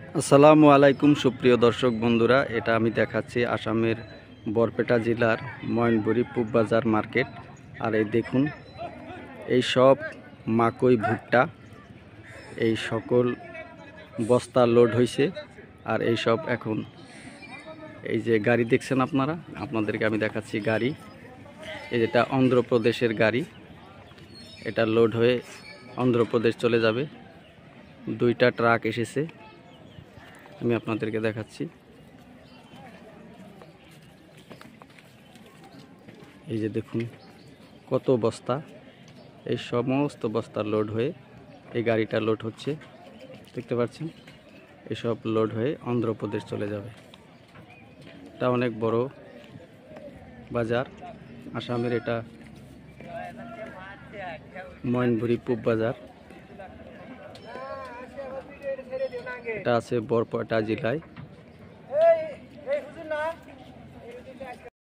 আসসালামু আলাইকুম সুপ্রিয় দর্শক বন্ধুরা, এটা আমি দেখাচ্ছি আসামের বরপেটা জেলার ময়নবুরি পূব বাজার মার্কেট। আর এই দেখুন, এই সব মাকই ভুট্টা এই সকল বস্তা লোড হয়েছে। আর এই সব এখন এই যে গাড়ি দেখছেন আপনারা, আপনাদেরকে আমি দেখাচ্ছি গাড়ি। এই যেটা অন্ধ্রপ্রদেশের গাড়ি, এটা লোড হয়ে অন্ধ্রপ্রদেশ চলে যাবে। দুইটা ট্রাক এসেছে, আমি আপনাদেরকে দেখাচ্ছি। এই যে দেখুন কত বস্তা, এই সমস্ত বস্তা লোড হয়ে এই গাড়িটা লোড হচ্ছে, দেখতে পাচ্ছেন। এসব লোড হয়ে অন্ধ্রপ্রদেশ চলে যাবে। এটা অনেক বড় বাজার আসামের, এটা ময়নবুরি পূব বাজার। এটা আছে বরপেটা জেলায়।